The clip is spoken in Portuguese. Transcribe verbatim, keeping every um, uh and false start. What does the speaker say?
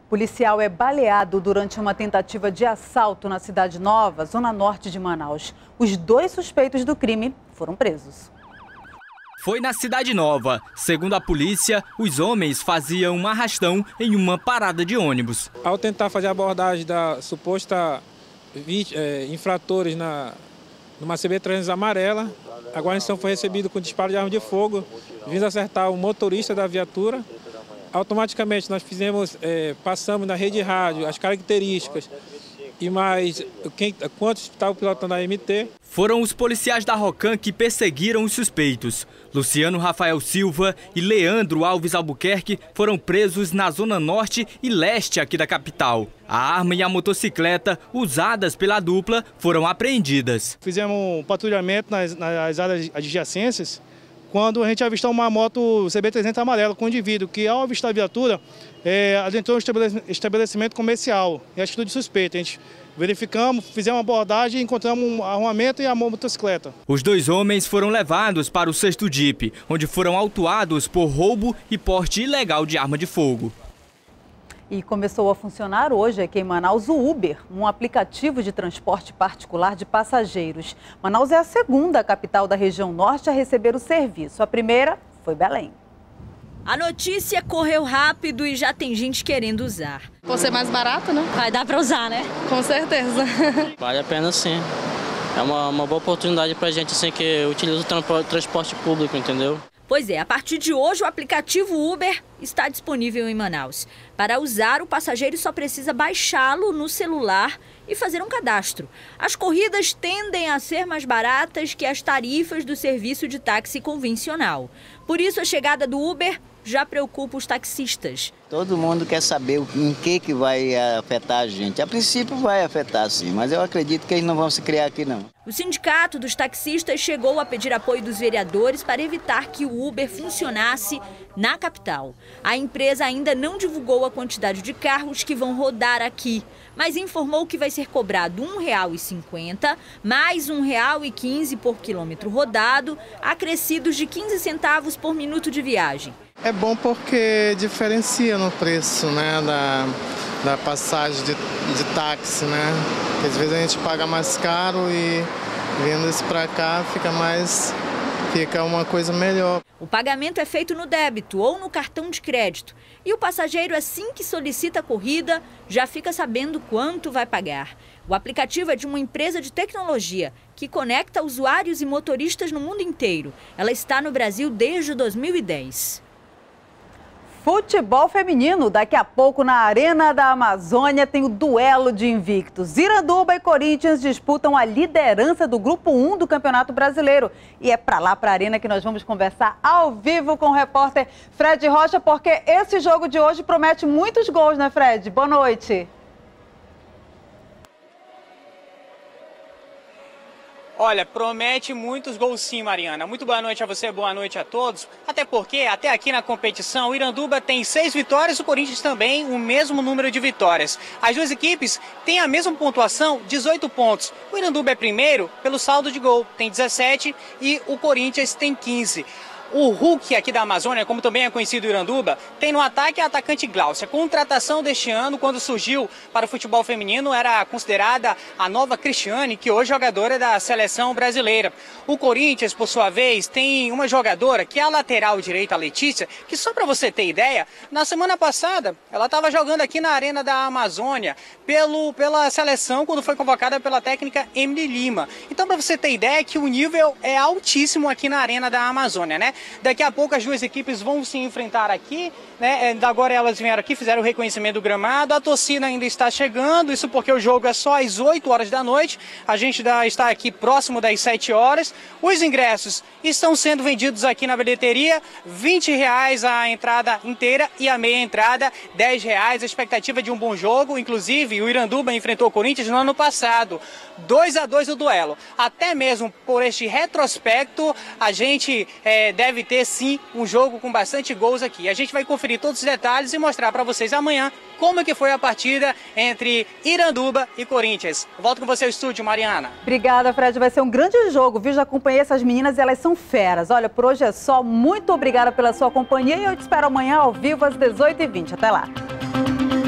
Policial é baleado durante uma tentativa de assalto na Cidade Nova, zona norte de Manaus. Os dois suspeitos do crime foram presos. Foi na Cidade Nova. Segundo a polícia, os homens faziam um arrastão em uma parada de ônibus. Ao tentar fazer a abordagem da suposta é, infratores na, numa C B trezentos amarela, a guarnição foi recebida com disparo de arma de fogo, vindo acertar o motorista da viatura. Automaticamente nós fizemos, é, passamos na rede rádio as características e mais quem, quantos estavam pilotando a M T. Foram os policiais da Rocan que perseguiram os suspeitos. Luciano Rafael Silva e Leandro Alves Albuquerque foram presos na zona norte e leste aqui da capital. A arma e a motocicleta usadas pela dupla foram apreendidas. Fizemos um patrulhamento nas, nas áreas adjacências, quando a gente avistou uma moto C B trezentos amarela com um indivíduo que, ao avistar a viatura, é, adentrou um estabelecimento comercial em atitude suspeita. A gente verificamos, fizemos uma abordagem e encontramos um armamento e a motocicleta. Os dois homens foram levados para o sexto D I P, onde foram autuados por roubo e porte ilegal de arma de fogo. E começou a funcionar hoje aqui em Manaus o Uber, um aplicativo de transporte particular de passageiros. Manaus é a segunda capital da região norte a receber o serviço. A primeira foi Belém. A notícia correu rápido e já tem gente querendo usar. Por ser mais barato, né? Vai dar para usar, né? Com certeza. Vale a pena sim. É uma, uma boa oportunidade para a gente assim, que utiliza o transporte público, entendeu? Pois é, a partir de hoje o aplicativo Uber está disponível em Manaus. Para usar, o passageiro só precisa baixá-lo no celular e fazer um cadastro. As corridas tendem a ser mais baratas que as tarifas do serviço de táxi convencional. Por isso, a chegada do Uber já preocupa os taxistas. Todo mundo quer saber em que, que vai afetar a gente. A princípio vai afetar sim, mas eu acredito que eles não vão se criar aqui não. O sindicato dos taxistas chegou a pedir apoio dos vereadores para evitar que o Uber funcionasse na capital. A empresa ainda não divulgou a quantidade de carros que vão rodar aqui, mas informou que vai ser cobrado um real e cinquenta centavos mais um real e quinze centavos por quilômetro rodado, acrescidos de quinze centavos por minuto de viagem. É bom porque diferencia no preço, né, da, da passagem de, de táxi, né? Porque às vezes a gente paga mais caro e vindo isso para cá fica mais, fica uma coisa melhor. O pagamento é feito no débito ou no cartão de crédito. E o passageiro, assim que solicita a corrida, já fica sabendo quanto vai pagar. O aplicativo é de uma empresa de tecnologia que conecta usuários e motoristas no mundo inteiro. Ela está no Brasil desde dois mil e dez. Futebol feminino, daqui a pouco na Arena da Amazônia tem o duelo de invictos. Iranduba e Corinthians disputam a liderança do Grupo um do Campeonato Brasileiro. E é para lá, para a Arena, que nós vamos conversar ao vivo com o repórter Fred Rocha, porque esse jogo de hoje promete muitos gols, né, Fred? Boa noite. Olha, promete muitos gols sim, Mariana. Muito boa noite a você, boa noite a todos. Até porque, até aqui na competição, o Iranduba tem seis vitórias, o Corinthians também o mesmo número de vitórias. As duas equipes têm a mesma pontuação, dezoito pontos. O Iranduba é primeiro pelo saldo de gol, tem dezessete, e o Corinthians tem quinze. O Hulk aqui da Amazônia, como também é conhecido o Iranduba, tem no ataque a atacante Glaucia. A contratação deste ano, quando surgiu para o futebol feminino, era considerada a nova Cristiane, que hoje é jogadora da seleção brasileira. O Corinthians, por sua vez, tem uma jogadora, que é a lateral direita, a Letícia, que só para você ter ideia, na semana passada, ela estava jogando aqui na Arena da Amazônia, pelo, pela seleção, quando foi convocada pela técnica Emily Lima. Então, para você ter ideia, que o nível é altíssimo aqui na Arena da Amazônia, né? Daqui a pouco as duas equipes vão se enfrentar aqui, né? Agora elas vieram aqui, fizeram o reconhecimento do gramado, a torcida ainda está chegando, isso porque o jogo é só às oito horas da noite, a gente está aqui próximo das sete horas. Os ingressos estão sendo vendidos aqui na bilheteria, vinte reais a entrada inteira e a meia entrada, dez reais, a expectativa de um bom jogo. Inclusive o Iranduba enfrentou o Corinthians no ano passado, dois a dois o duelo. Até mesmo por este retrospecto, a gente é, deve Deve ter sim um jogo com bastante gols aqui. A gente vai conferir todos os detalhes e mostrar para vocês amanhã como que foi a partida entre Iranduba e Corinthians. Volto com você ao estúdio, Mariana. Obrigada, Fred. Vai ser um grande jogo, viu? Já acompanhei essas meninas e elas são feras. Olha, por hoje é só. Muito obrigada pela sua companhia e eu te espero amanhã ao vivo às dezoito e vinte. Até lá.